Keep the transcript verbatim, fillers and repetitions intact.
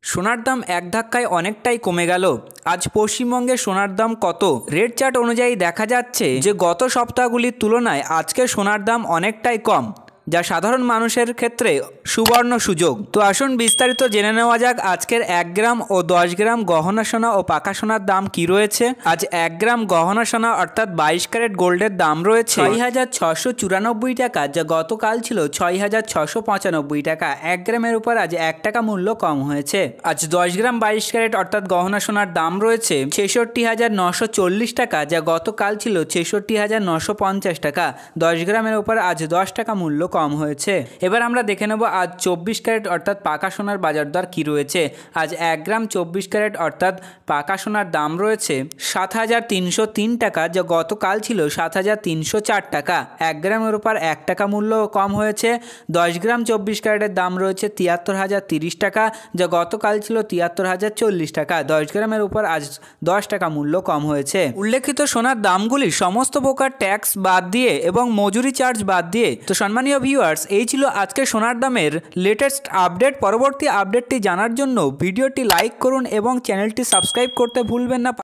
সোনার দাম এক ধাক্কায় অনেকটাই কমে গেল। আজ পশ্চিমবঙ্গে সোনার দাম কত? রেট চার্ট অনুযায়ী দেখা যাচ্ছে যে গত সপ্তাহগুলির তুলনায় আজকে সোনার দাম অনেকটাই কম, যা সাধারণ মানুষের ক্ষেত্রে সুবর্ণ সুযোগ। তো আসুন বিস্তারিত জেনে নেওয়া যাক আজকের এক গ্রাম ও দশ গ্রাম গহনা সোনা ও পাকা সোনার দাম কি রয়েছে। আজ এক গ্রাম গহনা সোনা অর্থাৎ বাইশ ক্যারেট গোল্ডের দাম রয়েছে ছয় হাজার ছশো চুরানব্বই টাকা, যা গতকাল ছিল ছয় হাজার ছশো পঁচানব্বই টাকা। এক গ্রামের উপর আজ এক টাকা মূল্য কম হয়েছে। আজ দশ গ্রাম বাইশ ক্যারেট অর্থাৎ গহনা সোনার দাম রয়েছে ছেষট্টি হাজার নশো চল্লিশ টাকা, যা গতকাল ছিল ছেষট্টি হাজার নশো পঞ্চাশ টাকা। দশ গ্রামের উপর আজ দশ টাকা মূল্য কম হয়েছে। এবার আমরা দেখে নেব আজ চব্বিশ ক্যারেট অর্থাৎ পাকা সোনার বাজার দর কী রয়েছে। আজ এক গ্রাম চব্বিশ ক্যারেট অর্থাৎ পাকা সোনার দাম রয়েছে সাত হাজার তিনশো তিন টাকা, যা গতকাল ছিল সাত হাজার তিনশো চার টাকা। এক গ্রামের উপর এক টাকা মূল্য কম হয়েছে। দশ গ্রাম চব্বিশ ক্যারেটের দাম রয়েছে তিয়াত্তর হাজার তিরিশ টাকা, যা গতকাল ছিল তিয়াত্তর হাজার চল্লিশ টাকা। দশ গ্রামের উপর আজ দশ টাকা মূল্য কম হয়েছে। উল্লেখিত সোনার দামগুলি সমস্ত প্রকার ট্যাক্স বাদ দিয়ে এবং মজুরি চার্জ বাদ দিয়ে। তো সম্মানীয় ভিউয়ার্স, এই ছিল আজকে সোনার দামের লেটেস্ট আপডেট। পরবর্তী আপডেটটি জানার জন্য ভিডিওটি লাইক করুন এবং চ্যানেলটি সাবস্ক্রাইব করতে ভুলবেন না।